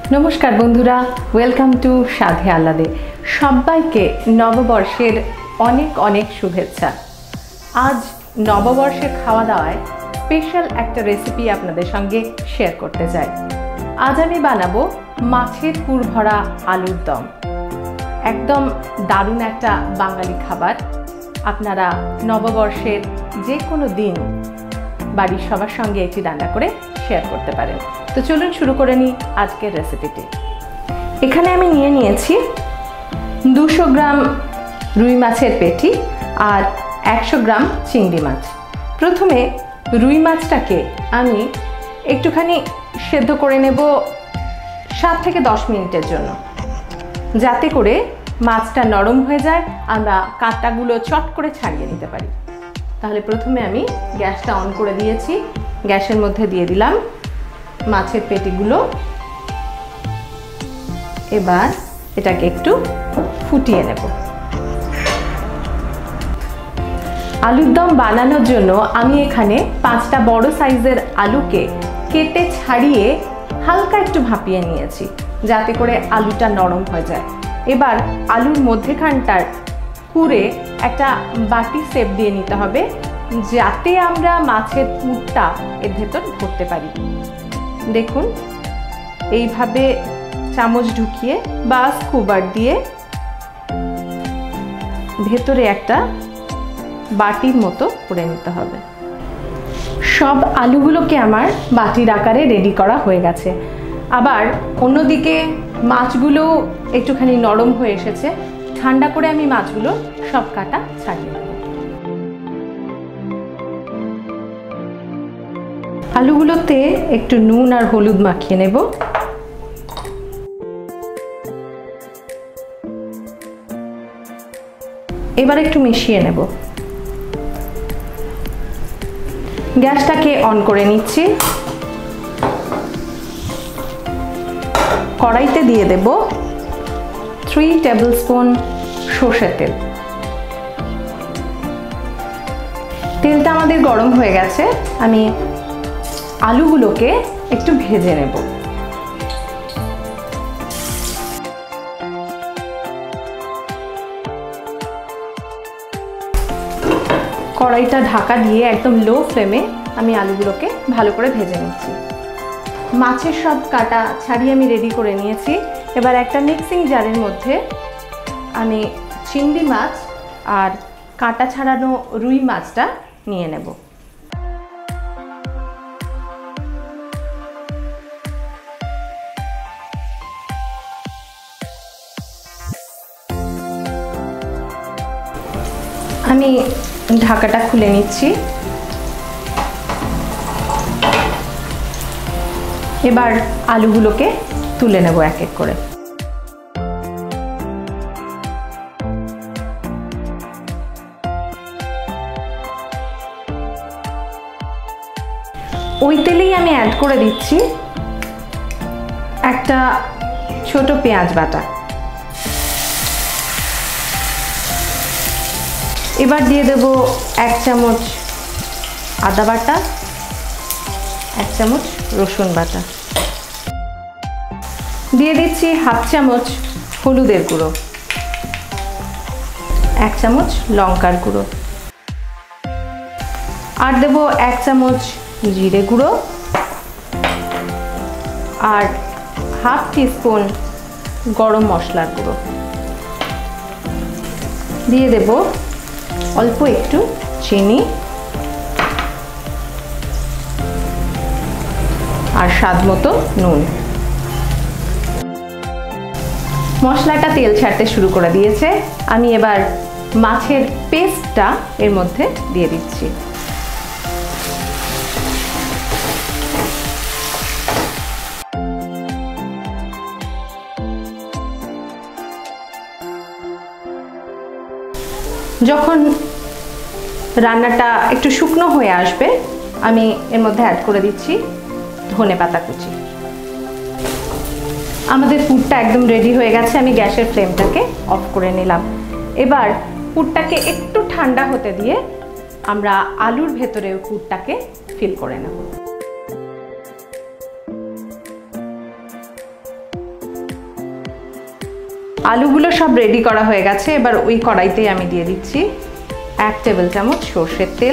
নমস্কার বন্ধুরা, welcome to সাধে আহ্লাদে। সবাইকে নববর্ষের অনেক অনেক শুভেচ্ছা। আজ নববর্ষের খাওয়া দাওয়ায় স্পেশাল একটা রেসিপি আপনাদের সঙ্গে শেয়ার করতে চাই। আজ আমি বানাবো মাছের পুর ভরা আলুর দম। একদম দারুণ একটা বাঙালি খাবার। আপনারা নববর্ষের যে কোনো দিন বাড়ির সবার সঙ্গে এটি রান্না করে শেয়ার করতে পারেন। তো চলুন শুরু করে নিই আজকের রেসিপিটি। এখানে আমি নিয়ে নিয়েছি 200 গ্রাম রুই মাছের পেটি আর 100 গ্রাম চিংড়ি মাছ। প্রথমে রুই মাছটাকে আমি একটুখানি সেদ্ধ করে নেব 7 থেকে 10 মিনিটের জন্য, যাতে করে মাছটা নরম হয়ে যায়, আমরা কাঁটাগুলো চট করে ছাড়িয়ে নিতে পারি। তাহলে প্রথমে আমি গ্যাসটা অন করে দিয়েছি, গ্যাসের মধ্যে দিয়ে দিলাম মাছের পেটিগুলো। এবার এটাকে একটু ফুটিয়ে নেব। আলুর দম বানানোর জন্য আমি এখানে 5টা বড় সাইজের আলুকে কেটে ছাড়িয়ে হালকা একটু ভাপিয়ে নিয়েছি, যাতে করে আলুটা নরম হয়ে যায়। এবার আলুর মধ্যেখানটার পুরে একটা বাটি শেপ দিয়ে নিতে হবে, যাতে আমরা মাছের পুরটা এর ভেতর ভরতে পারি। দেখুন, এইভাবে চামচ ঢুকিয়ে বা স্কুবার দিয়ে ভেতরে একটা বাটির মতো করে নিতে হবে। সব আলুগুলোকে আমার বাটির আকারে রেডি করা হয়ে গেছে। আবার অন্যদিকে মাছগুলো একটুখানি নরম হয়ে এসেছে। ঠান্ডা করে আমি মাছগুলো সব কাটা ছাড়িয়ে নেব। আলুগুলোতে একটু নুন আর হলুদ মাখিয়ে নেব। এবার একটু মিশিয়ে নেব। গ্যাসটাকে অন করে নিচ্ছি। কড়াইতে দিয়ে দেব 3 টেবিল স্পুন সরষের তেল। তেলটা আমাদের গরম হয়ে গেছে। আমি আলুগুলোকে একটু ভেজে নেব। কড়াইটা ঢাকা দিয়ে একদম লো ফ্লেমে আমি আলুগুলোকে ভালো করে ভেজে নিচ্ছি। মাছের সব কাটা ছাড়িয়ে আমি রেডি করে নিয়েছি। এবার একটা মিক্সিং জারের মধ্যে আমি চিংড়ি মাছ আর কাটা ছাড়ানো রুই মাছটা নিয়ে নেব। আমি ঢাকাটা খুলে নিচ্ছি। এবার আলুগুলোকে তুলে নেব এক এক করে। ওই তেলেই আমি অ্যাড করে দিচ্ছি একটা ছোট পেঁয়াজ বাটা। এবার দিয়ে দেব 1 চামচ আদা বাটা, 1 চামচ রসুন বাটা। দিয়ে দিচ্ছি 1/2 চামচ হলুদের গুঁড়ো, 1 চামচ লঙ্কার গুঁড়ো, আর দেব 1 চামচ জিরে গুঁড়ো আর 1/2 টিস্পুন গরম মশলার গুঁড়ো। দিয়ে দেব অল্প একটু চিনি আর স্বাদ মতো নুন। মশলাটা তেল ছাড়তে শুরু করে দিয়েছে। আমি এবার মাছের পেস্টটা এর মধ্যে দিয়ে দিচ্ছি। যখন রান্নাটা একটু শুকনো হয়ে আসবে, আমি এর মধ্যে অ্যাড করে দিচ্ছি ধনেপাতা কুচি। আমাদের পুরটা একদম রেডি হয়ে গেছে। আমি গ্যাসের ফ্লেমটাকে অফ করে নিলাম। এবার পুরটাকে একটু ঠান্ডা হতে দিয়ে আমরা আলুর ভেতরে পুরটাকে ফিল করে নেব। আলুগুলো সব রেডি করা হয়ে গেছে। এবার ওই কড়াইতেই আমি দিয়ে দিচ্ছি 1 টেবিল চামচ সর্ষের তেল।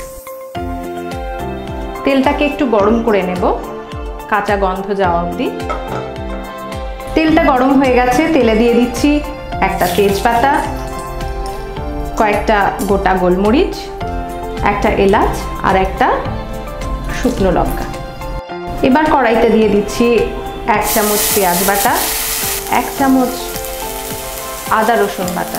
তেলটাকে একটু গরম করে নেব কাঁচা গন্ধ যাওয়া অবধি। তেলটা গরম হয়ে গেছে, তেলে দিয়ে দিচ্ছি একটা তেজপাতা, কয়েকটা গোটা গোলমরিচ, একটা এলাচ আর একটা শুকনো লঙ্কা। এবার কড়াইতে দিয়ে দিচ্ছি 1 চামচ পেঁয়াজ বাটা, 1 চামচ আদা রসুন বাটা।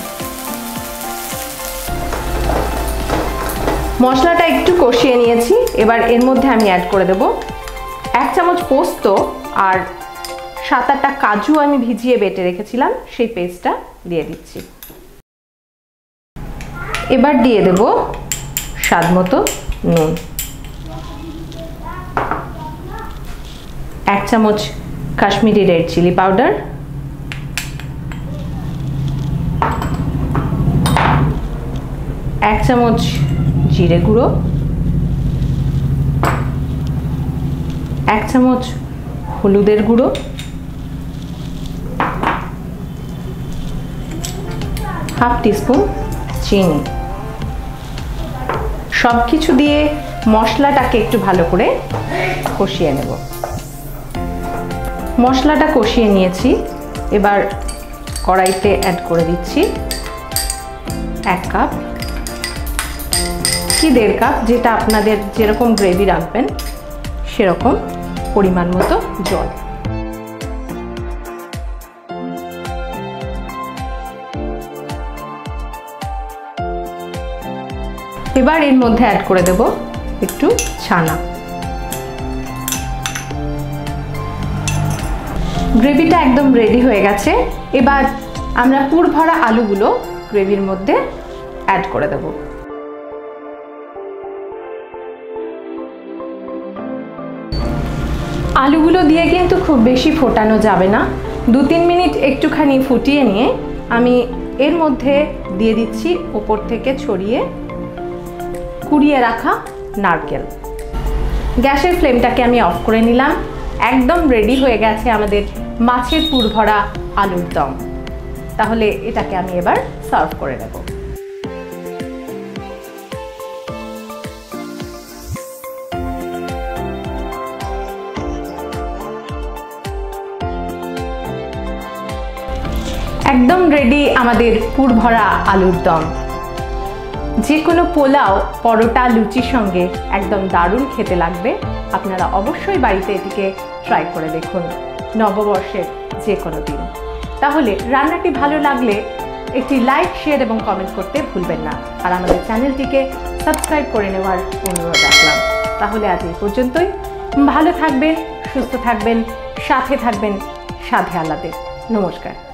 মশলাটা একটু কষিয়ে নিয়েছি। এবার এর মধ্যে আমি অ্যাড করে দেব 1 চামচ পোস্ত আর 7-8টা কাজু আমি ভিজিয়ে বেটে রেখেছিলাম, সেই পেস্টটা দিয়ে দিচ্ছি। এবার দিয়ে দেব স্বাদ মতো নুন, 1 চামচ কাশ্মীরি রেড চিলি পাউডার, 1 চামচ জিরে গুঁড়ো, 1 চামচ হলুদের গুঁড়ো, 1/2 টিস্পুন চিনি। সব কিছু দিয়ে মশলাটাকে একটু ভালো করে কষিয়ে নেব। মশলাটা কষিয়ে নিয়েছি। এবার কড়াইতে অ্যাড করে দিচ্ছি 1 কাপ কি 1.5 কাপ, যেটা আপনাদের যেরকম গ্রেভি রাখবেন সেরকম পরিমাণ মতো জল। এবার এর মধ্যে অ্যাড করে দেব একটু ছানা। গ্রেভিটা একদম রেডি হয়ে গেছে। এবার আমরা পুর ভরা আলুগুলো গ্রেভির মধ্যে অ্যাড করে দেব। আলুগুলো দিয়ে কিন্তু খুব বেশি ফোটানো যাবে না, 2-3 মিনিট একটুখানি ফুটিয়ে নিয়ে আমি এর মধ্যে দিয়ে দিচ্ছি উপর থেকে ছড়িয়ে কুড়িয়ে রাখা নারকেল। গ্যাসের ফ্লেমটাকে আমি অফ করে নিলাম। একদম রেডি হয়ে গেছে আমাদের মাছের পুর ভরা আলুর দম। তাহলে এটাকে আমি এবার সার্ভ করে নেব। একদম রেডি আমাদের পুর ভরা আলুর দম। যে কোনো পোলাও, পরোটা, লুচির সঙ্গে একদম দারুণ খেতে লাগবে। আপনারা অবশ্যই বাড়িতে এটিকে ট্রাই করে দেখুন নববর্ষের যে কোনো দিন। তাহলে রান্নাটি ভালো লাগলে একটি লাইক, শেয়ার এবং কমেন্ট করতে ভুলবেন না। আর আমাদের চ্যানেলটিকে সাবস্ক্রাইব করে নেওয়ার অনুরোধ রাখলাম। তাহলে আজ এই পর্যন্তই। ভালো থাকবেন, সুস্থ থাকবেন, সাথে থাকবেন সাধে আলাদে। নমস্কার।